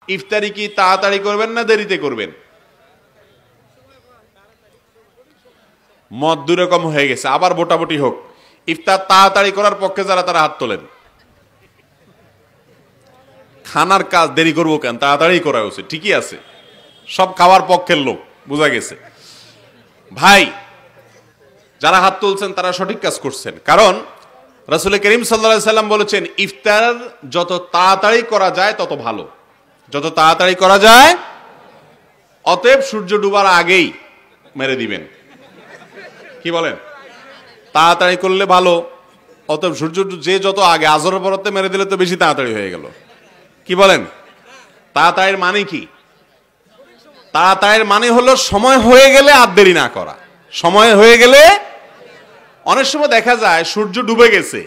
ইফতারি কি তাড়াতাড়ি করবেন না দেরিতে করবেন? মত দুই রকম হয়ে গেছে, আবার ভোটাভুটি হোক। ইফতার তাড়াতাড়ি করার পক্ষে যারা, তারা হাত তোলেন। খানার কাজ দেরি করবো কেন, তাড়াতাড়ি করা উচিত। ঠিকই আছে, সব খাওয়ার পক্ষের লোক, বোঝা গেছে। ভাই যারা হাত তুলছেন তারা সঠিক কাজ করছেন, কারণ রাসূল করিম সাল্লাল্লাহু আলাইহি সাল্লাম বলেছেন ইফতার যত তাড়াতাড়ি করা যায় তত ভালো, যত তাড়াতাড়ি করা যায়। অতএব সূর্য ডুবার আগেই মেরে দিবেন। কি বলেন? তাড়াতাড়ি করলে ভালো, অতএব সূর্য যে যত আগে, আজরের পরতে মেরে দিলে তো বেশি তাড়াতাড়ি হয়ে গেল। কি বলেন? তাড়াতাড়ির মানে কি? তাড়াতাড়ির মানে হলো সময় হয়ে গেলে আর দেরি না করা। সময় হয়ে গেলে, অনেক সময় দেখা যায় সূর্য ডুবে গেছে,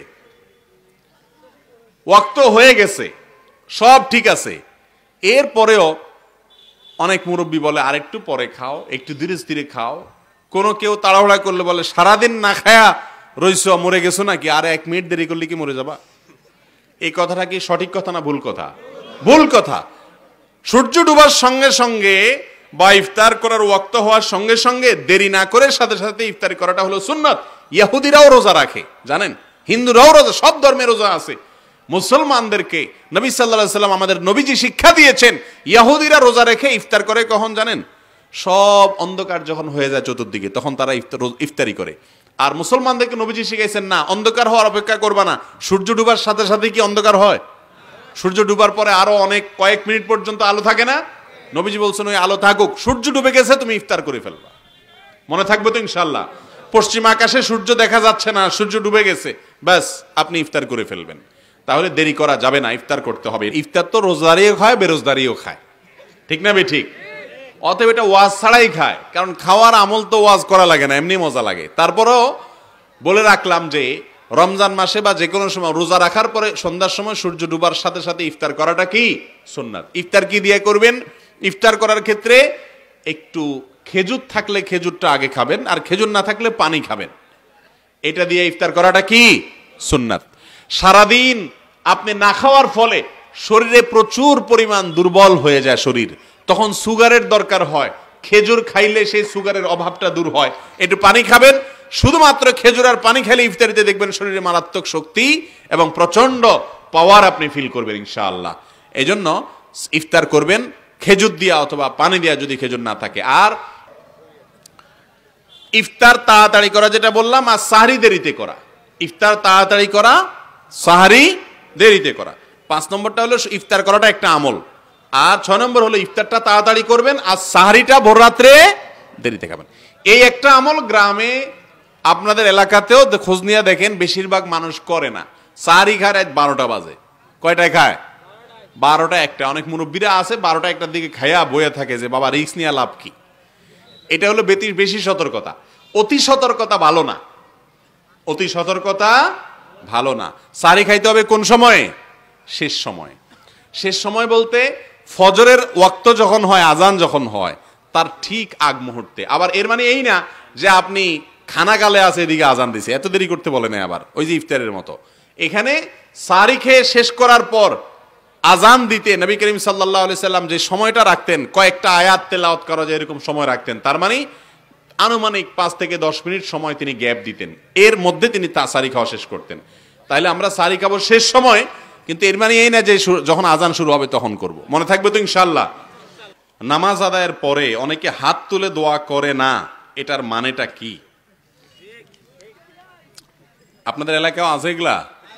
ওয়াক্ত হয়ে গেছে, সব ঠিক আছে, এরপরেও অনেক মুরব্বী বলে আরেকটু পরে খাও, একটু ধীরে ধীরে খাও। কোনো কেউ তাড়াহুড়া করলে বলে সারাদিন না খায়া রইছ, মরে গেছো নাকি, আর 1 মিনিট দেরি করলে কি মরে যাবা? এই কথাটা কি সঠিক কথা না ভুল কথা? ভুল কথা। সূর্য ডুবার সঙ্গে সঙ্গে বা ইফতার করার ওয়াক্ত হওয়ার সঙ্গে সঙ্গে দেরি না করে সাথে সাথে ইফতারি করাটা হলো সুন্নাত। ইহুদিরাও রোজা রাখে, জানেন, হিন্দুরাও রোজা, সব ধর্মে রোজা আছে। মুসলমানদেরকে নবী সাল্লাল্লাহু আলাইহি সাল্লাম, আমাদের নবীজি শিক্ষা দিয়েছেন, ইহুদিরা রোজা রেখে ইফতার করে কখন জানেন? সব অন্ধকার যখন হয়ে যায় চতুর্দিকে, তখন তারা ইফতারি করে। আর মুসলমানদেরকে নবীজি শিখাইছেন না, অন্ধকার হওয়ার অপেক্ষা করবা না, সূর্য ডুবার সাথে সাথে কি অন্ধকার হয়? সূর্য ডুবার পরে আরো অনেক কয়েক মিনিট পর্যন্ত আলো থাকে না? নবীজি বলছেন ওই আলো থাকুক, সূর্য ডুবে গেছে তুমি ইফতার করে ফেলবা। মনে থাকবে তো ইনশাআল্লাহ? পশ্চিম আকাশে সূর্য দেখা যাচ্ছে না, সূর্য ডুবে গেছে, ব্যাস আপনি ইফতার করে ফেলবেন। তাহলে দেরি করা যাবে না, ইফতার করতে হবে। ইফতার তো রোজাদারিও খায়, বেরোজদারিও খায়, ঠিক না? ঠিক। অতএব এটা ওয়াজ ছাড়াই খায়, কারণ খাওয়ার আমল তো ওয়াজ করা লাগে না, এমনি মজা লাগে। তারপরেও বলে রাখলাম যে রমজান মাসে বা যে কোনো সময় রোজা রাখার পরে সন্ধ্যার সময় সূর্য ডুবার সাথে সাথে ইফতার করাটা কি সুন্নাত। ইফতার কি দিয়ে করবেন? ইফতার করার ক্ষেত্রে একটু খেজুর থাকলে খেজুরটা আগে খাবেন, আর খেজুর না থাকলে পানি খাবেন। এটা দিয়ে ইফতার করাটা কি সুন্নাত। সারাদিন আপনি না খাওয়ার ফলে শরীরে প্রচুর পরিমাণ দুর্বল হয়ে যায় শরীর, তখন সুগারের দরকার হয়। খেজুর খাইলে সেই সুগারের অভাবটা দূর হয়। একটু পানি খাবেন, শুধুমাত্র খেজুর আর পানি খেলে ইফতারিতে দেখবেন শরীরে মারাত্মক শক্তি এবং প্রচন্ড পাওয়ার আপনি ফিল করবেন ইনশাআল্লাহ। এই জন্য ইফতার করবেন খেজুর দিয়া অথবা পানি দিয়া, যদি খেজুর না থাকে। আর ইফতার তাড়াতাড়ি করা যেটা বললাম, আর সাহরি দেরিতে করা। ইফতার তাড়াতাড়ি করা, সাহরি দেরিতে করা। 5 নম্বরটা হলো ইফতার করাটা একটা আমল, আর 6 নম্বর হলো ইফতারটা তাড়াতাড়ি করবেন আর সাহরিটা ভোর রাত্রে দেরিতে খাবেন। এই একটা আমল গ্রামে আপনাদের এলাকাতেও খোঁজ নিয়ে দেখেন বেশিরভাগ মানুষ করে না। সাহরি খায় রাত 12টা বাজে। কয়টায় খায়? 12টা 1টা। অনেক মুরব্বীরা আছে 12টা 1টার দিকে খাইয়া বয়ে থাকে যে বাবা রিস্ক নিয়ে লাভ কি। এটা হলো বেশি সতর্কতা। অতি সতর্কতা ভালো না, অতি সতর্কতা ভালো না। সাহরি খাইতে হবে কোন সময়ে? শেষ সময়। শেষ সময় বলতে ফজরের ওয়াক্ত যখন হয়, আজান যখন হয়, তার ঠিক আগ মুহূর্তে। আবার এর মানে এই না যে আপনি খানা গালে আছে এদিকে আজান দিছে, এত দেরি করতে বলে না। আবার ওই যে ইফতারের মতো, এখানে সাহরি খেয়ে শেষ করার পর আজান দিতে নবী করিম সাল্লাল্লাহু আলাইহি সাল্লাম যে সময়টা রাখতেন, কয়েকটা আয়াত তেলাওয়াত করা যায় এরকম সময় রাখতেন। তার মানে আনুমানিক 5 থেকে 10 মিনিট সময় তিনি গ্যাপ দিতেন, এর মধ্যে তিনি সাহরি খাওয়া শেষ করতেন। তাইলে আমরা সাহরি খাবো শেষ সময়, কিন্তু এর মানে এই না যে যখন আজান শুরু হবে তখন করব। মনে থাকবে তো ইনশাআল্লাহ? নামাজ আদায়ের পরে অনেকে হাত তুলে দোয়া করে না, এটার মানেটা কি? আপনাদের এলাকাও আছে এগুলা?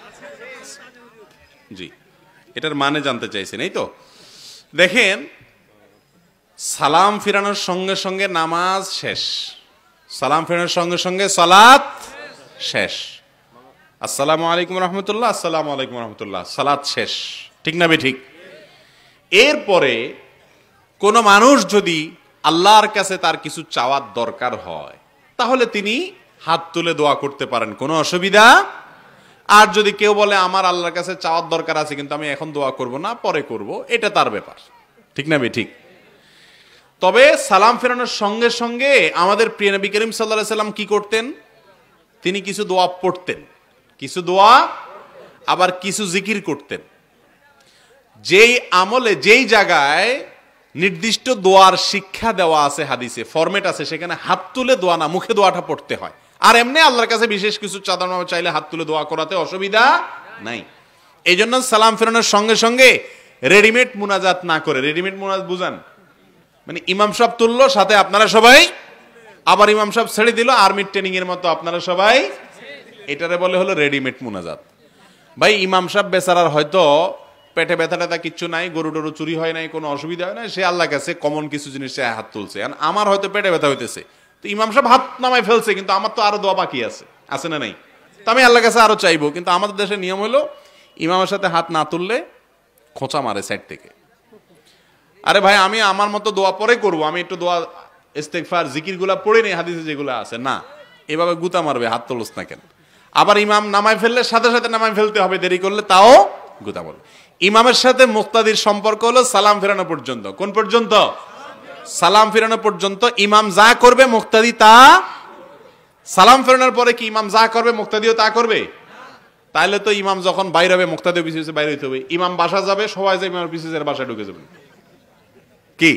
জি, এটার মানে জানতে চাইছেন, এই তো। দেখেন, সালাম ফিরানোর সঙ্গে সঙ্গে নামাজ শেষ, সালাম ফিরানোর সঙ্গে সঙ্গে সালাত শেষ। আসসালামু আলাইকুম রহমতুল্লাহ, আসসালামু আলাইকুম রহমতুল্লাহ, সালাত শেষ, ঠিক না? ঠিক। এরপরে কোন মানুষ যদি আল্লাহর কাছে তার কিছু চাওয়ার দরকার হয়, তাহলে তিনি হাত তুলে দোয়া করতে পারেন, কোনো অসুবিধা। আর যদি কেউ বলে আমার আল্লাহর কাছে চাওয়ার দরকার আছে কিন্তু আমি এখন দোয়া করব না, পরে করব, এটা তার ব্যাপার, ঠিক না? ঠিক। তবে সালাম ফেরানোর সঙ্গে সঙ্গে আমাদের প্রিয় নবী করিম সাল্লাল্লাহু আলাইহি সাল্লাম কি করতেন? তিনি কিছু দোয়া পড়তেন, কিছু দোয়া, আবার কিছু জিকির করতেন। যেই আমলে যেই জায়গায় নির্দিষ্ট দোয়ার শিক্ষা দেওয়া আছে হাদিসে, ফরম্যাট আছে, সেখানে হাত তুলে দোয়া না, মুখে দোয়াটা পড়তে হয়। আর এমনি আল্লাহর কাছে বিশেষ কিছু চাদর চাইলে হাত তুলে দোয়া করাতে অসুবিধা নাই। এই জন্য সালাম ফেরানোর সঙ্গে সঙ্গে রেডিমেড মুনাজাত না করে, রেডিমেড মুনাজাত বুঝান মানে ইমাম সাহেব তুললো, সাথে আপনারা সবাই, আবার ইমাম সাহেব ছেড়ে দিল, আর্মির ট্রেনিং এর মতো আপনারা সবাই, এটারে বলে হলো রেডিমেড মুনাজাত। ভাই ইমাম সাহেব বেচারার হয়তো পেটে ব্যথা ট্যাথা কিচ্ছু নাই, গরু টরু চুরি হয় নাই, কোনো অসুবিধা হয় না, সে আল্লাহ কাছে কমন কিছু জিনিস সে হাত তুলছে। আমার হয়তো পেটে ব্যথা হইতেছে, তো ইমাম সাহেব হাত নামায় ফেলছে, কিন্তু আমার তো আরো দোয়া বাকি আছে না নাই? তো আমি আল্লাহ কাছে আরো চাইবো, কিন্তু আমাদের দেশের নিয়ম হলো ইমামের সাথে হাত না তুললে খোঁচা মারে সাইড থেকে। আরে ভাই আমি আমার মতো দোয়া পরে করবো, আমি একটু দোয়া ইস্তেগফার জিকির গুলা পড়ে নেই হাদিসে যেগুলো আছে, না এভাবে গুতা মারবে, হাত তুলস না কেন? আবার ইমাম নামায় ফেললে সাথে সাথে নামায় ফেলতে হবে, দেরি করলে তাও গুতা মারবে। ইমামের সাথে মুক্তাদির সম্পর্ক হলো সালাম ফেরানো পর্যন্ত। কোন পর্যন্ত? সালাম ফেরানো পর্যন্ত। ইমাম যা করবে মুক্তাদি তা, সালাম ফেরানোর পরে কি ইমাম যা করবে মুক্তাদিও তা করবে? তাহলে তো ইমাম যখন বাইরে হবে মুক্তাদিও পিছু পিছু বাইরে হইতে হবে। ইমাম বাসা যাবে, সবাই যে ইমামের পিছু বাসায় ঢুকে যাবেন, কি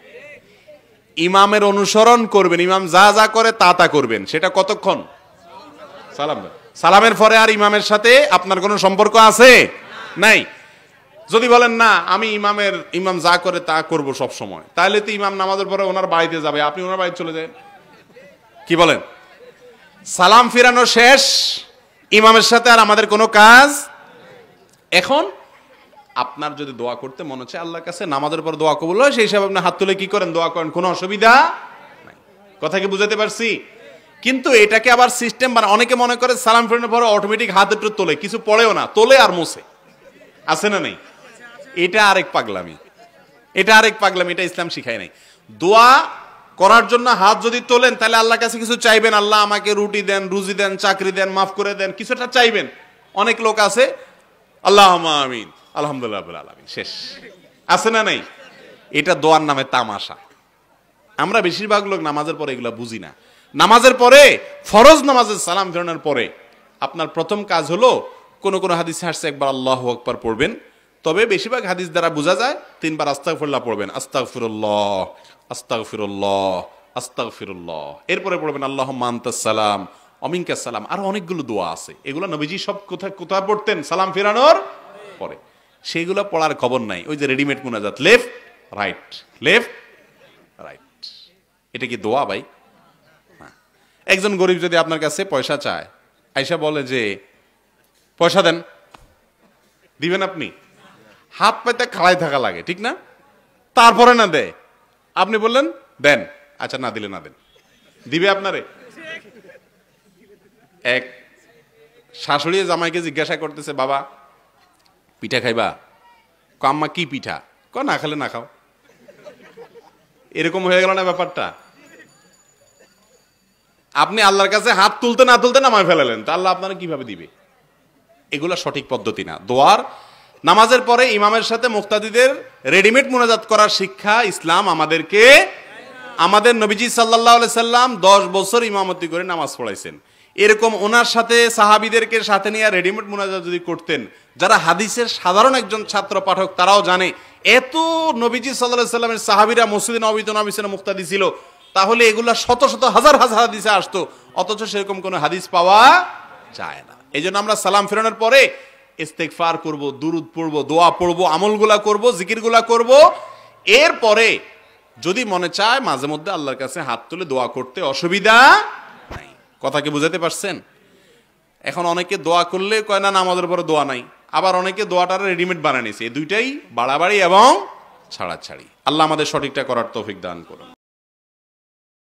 ইমামের অনুসরণ করবেন, ইমাম যা যা করে তা তা করবেন। সেটা কতক্ষণ? সালাম, সালামের পরে আর ইমামের সাথে আপনার কোনো সম্পর্ক আছে নাই। যদি বলেন না আমি ইমাম যা করে তা করব সব সময়, তাহলে তো ইমাম নামাজের পরে ওনার বাড়িতে যাবে, আপনি ওনার বাড়িতে চলে যাবেন। কি বলেন? সালাম ফিরানো শেষ, ইমামের সাথে আর আমাদের কোনো কাজ। এখন আপনার যদি দোয়া করতে মনে হচ্ছে আল্লাহর কাছে নামাজের পর দোয়া কবুল হয়, সেই হিসাবে আপনি হাত তুলে কি করেন, দোয়া করেন, কোনো অসুবিধা নাই। কথা কি বুঝাতে পারছি? কিন্তু এটাকে আবার সিস্টেম মানে অনেকে মনে করে সালাম ফেরানোর পর অটোমেটিক হাত একটু তোলে, কিছু পড়েও না, তোলে আর মোছে, আছে না নেই? এটা আরেক পাগলামি, এটা ইসলাম শিখায় নাই। দোয়া করার জন্য হাত যদি তোলেন তাহলে আল্লাহর কাছে কিছু চাইবেন, আল্লাহ আমাকে রুটি দেন, রুজি দেন, চাকরি দেন, মাফ করে দেন, কিছুটা চাইবেন। অনেক লোক আছে আল্লাহুম্মা আমিন, আলহামদুলিল্লাহ রাব্বিল আলামিন, শেষ, আছে না নাই? এটা দোয়ার নামে তামাশা। আমরা বেশিরভাগ লোক নামাজের পরে এগুলা বুঝি না। নামাজের পরে, ফরজ নামাজের সালাম ফেরানোর পরে আপনার প্রথম কাজ হলো, কোন কোন হাদিসে আসছে একবার আল্লাহু আকবার পড়বেন, তবে বেশিরভাগ হাদিস দ্বারা বোঝা যায় 3 বার আস্তাগফিরুল্লাহ পড়বেন, আস্তাগফিরুল্লাহ আস্তাগফিরুল্লাহ আস্তাগফিরুল্লাহ, এরপরে পড়বেন আল্লাহুম্মা আনতাস সালাম ওয়া মিনকাস সালাম। আর অনেকগুলো দোয়া আছে, এগুলো নবীজি সব কোথায় পড়তেন? সালাম ফেরানোর পরে। সেইগুলো পড়ার খবর নাই। ওই যে রেডিমেড মুনাজাত, লেফট রাইট লেফট রাইট, এটা কি দোয়া ভাই? একজন গরিব যদি আপনার কাছে পয়সা চায়, আইসা বলে যে পয়সা দেন, দিবেন আপনি? হাত পাইতে খাড়াই থাকা লাগে, ঠিক না? তারপরে না দেয়, আপনি বললেন দেন, আচ্ছা না দিলে না দেন, দিবে আপনারে? এক শাশুড়ি জামাইকে জিজ্ঞাসা করতেছে, বাবা পিঠা খাইবা? আম্মা কি পিঠা? না খেলে না খাও। এরকম হয়ে গেল না ব্যাপারটা? আপনি আল্লাহর কাছে হাত তুলতে না তুলতে নামায় ফেলালেন, তা আল্লাহ আপনারা কিভাবে দিবে? এগুলা সঠিক পদ্ধতি না। দোয়ার নামাজের পরে ইমামের সাথে মুক্তাদিদের রেডিমেড মুনাজাত করার শিক্ষা ইসলাম আমাদেরকে, আমাদের নবীজি সাল্লাল্লাহু আলাইহি সাল্লাম 10 বছর ইমামতি করে নামাজ পড়াইছেন। এরকম ওনার সাথে সাহাবীদেরকে সাথে নিয়ে রেডিমেড মুনাজাত যদি করতেন, যারা হাদিসের সাধারণ একজন ছাত্র পাঠক তারাও জানে এত নবীজি সাল্লাল্লাহু আলাইহি সাল্লামের সাহাবীরা মসজিদে নববীতে নবীতে মুক্তাদি ছিল, তাহলে এগুলা শত শত হাজার হাজার হাদিসে আসতো, অথচ সেরকম কোনো হাদিস পাওয়া যায় না। এই জন্য আমরা সালাম ফেরানোর পরে ইস্তেগফার করব, দুরুদ পড়ব, দোয়া পড়ব, আমলগুলা করব, জিকিরগুলা করব। এরপরে যদি মনে চায় মাঝে মধ্যে আল্লাহর কাছে হাত তুলে দোয়া করতে অসুবিধা নাই। কথা কি বুঝাতে পারছেন? এখন অনেকে দোয়া করলে কয় না নামাজের পরে দোয়া নাই, আবার অনেকে দোয়াটারে রেডিমেড বানিয়ে নিয়েছে। এই দুইটাই বাড়াবাড়ি এবং ছাড়াছাড়ি। আল্লাহ আমাদের সঠিকটা করার তৌফিক দান করুন।